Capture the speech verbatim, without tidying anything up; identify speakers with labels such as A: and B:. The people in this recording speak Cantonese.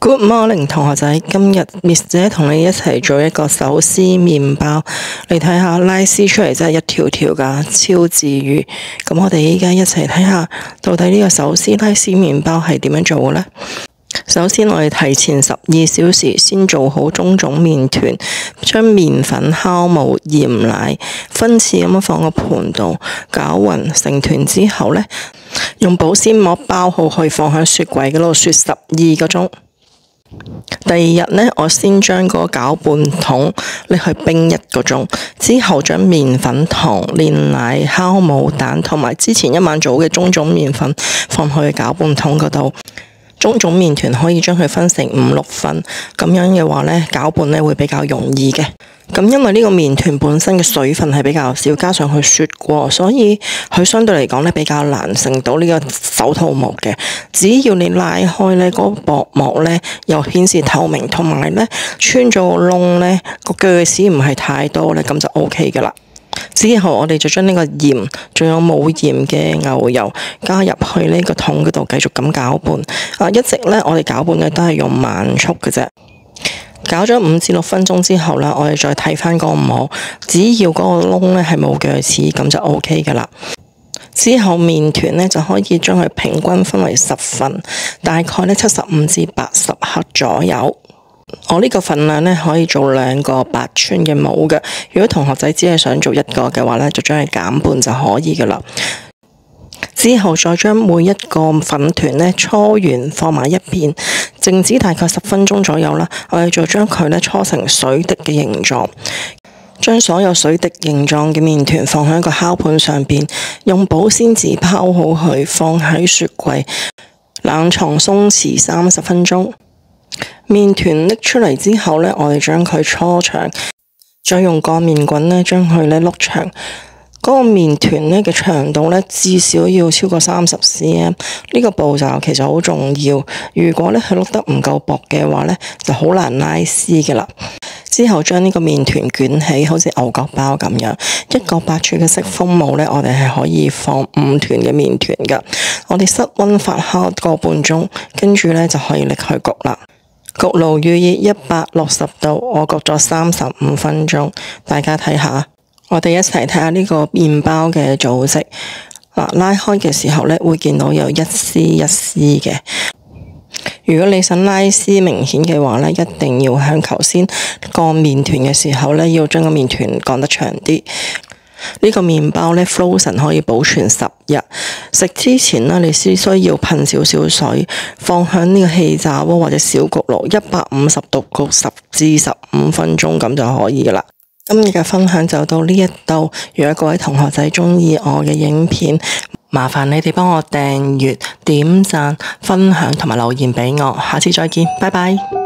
A: Good morning，同學仔，今日 Miss 姐同你一齊做一個手撕麵包，你睇下拉絲出嚟真係一條條噶，超治癒。咁我哋依家一齊睇下，到底呢個手撕拉絲麵包係點樣做嘅呢？首先我哋提前十二小時先做好中種麵團，將麵粉、酵母、鹽奶分次咁樣放個盤度攪勻成團之後呢，用保鮮膜包好佢，放喺雪櫃嗰度雪十二個鐘。第二日呢，我先將嗰個攪拌桶拎去冰一個鐘，之後將麵粉、糖、煉奶、酵母、蛋同埋之前一晚做嘅中種麵粉放去攪拌桶嗰度。中種麵團可以將佢分成五六份，咁樣嘅話呢，攪拌呢會比較容易嘅。咁因為呢個麵團本身嘅水分係比較少，加上佢雪過，所以佢相對嚟講呢比較難成到呢個手套膜嘅。只要你拉開呢嗰個薄膜呢，又顯示透明，同埋呢穿咗個窿呢，個鋸齒唔係太多呢，咁就 O K 噶啦。之後我哋就將呢個鹽，仲有冇鹽嘅牛油加入去呢個桶嗰度，繼續咁攪拌。啊，一直呢，我哋攪拌嘅都係用慢速嘅啫。攪咗五至六分鐘之後啦，我哋再睇翻嗰個膜，只要嗰個窿呢係冇鋸齒，咁就 O K 噶啦。之後麵團呢就可以將佢平均分為十份，大概呢七十五至八十克左右。我呢個份量呢可以做兩個八寸嘅模嘅，如果同學仔只係想做一個嘅話呢，就將佢減半就可以噶啦。之後再將每一個粉團呢搓完放埋一邊，靜止大概十分鐘左右啦。我哋再將佢呢搓成水滴嘅形狀，將所有水滴形狀嘅麵團放喺一個烤盤上邊，用保鮮紙包好佢，放喺雪櫃冷藏鬆弛三十分鐘。麵團拎出嚟之後呢，我哋將佢搓長，再用個麵棍呢將佢呢碌長。嗰個麵團呢嘅長度呢，至少要超過三十 cm。呢個步驟其實好重要。如果呢佢碌得唔夠薄嘅話呢，就好難拉絲嘅啦。之後將呢個麵團捲起，好似牛角包咁樣。一個八寸嘅式風模呢，我哋係可以放五團嘅麵團噶。我哋室溫發酵個半鐘，跟住呢就可以拎去焗啦。焗爐預熱一百六十度，我焗咗三十五分鐘。大家睇下，我哋一齊睇下呢個麵包嘅組織。啊，拉開嘅時候呢，會見到有一絲一絲嘅。如果你想拉絲明顯嘅話呢，一定要喺頭先降麵團嘅時候呢，要將個麵團降得長啲。呢個麵包呢 frozen 可以保存十日。食之前呢，你先需要噴少少水，放響呢個氣炸鍋或者小焗爐一百五十度焗十至十五分鐘，咁就可以啦。今日嘅分享就到呢一度。如果各位同學仔鍾意我嘅影片，麻煩你哋幫我訂閱、點讚、分享同埋留言俾我。下次再見，拜拜。